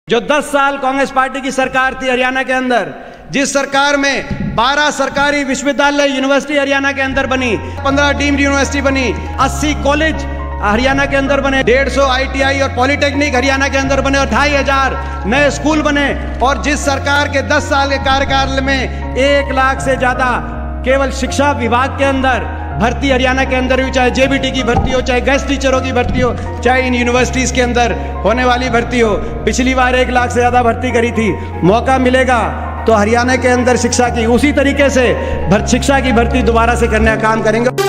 जो 10 साल कांग्रेस पार्टी की सरकार थी हरियाणा के अंदर, जिस सरकार में 12 सरकारी विश्वविद्यालय यूनिवर्सिटी हरियाणा के अंदर बनी, 15 डीम्ड यूनिवर्सिटी बनी, 80 कॉलेज हरियाणा के अंदर बने, 150 ITI और पॉलिटेक्निक हरियाणा के अंदर बने और 2500 नए स्कूल बने। और जिस सरकार के 10 साल के कार्यकाल में 1 लाख से ज्यादा केवल शिक्षा विभाग के अंदर भर्ती हरियाणा के अंदर हुई, चाहे JBT की भर्ती हो, चाहे गेस्ट टीचरों की भर्ती हो, चाहे इन यूनिवर्सिटीज के अंदर होने वाली भर्ती हो। पिछली बार 1 लाख से ज्यादा भर्ती करी थी। मौका मिलेगा तो हरियाणा के अंदर शिक्षा की उसी तरीके से शिक्षा की भर्ती दोबारा से करने का काम करेंगे।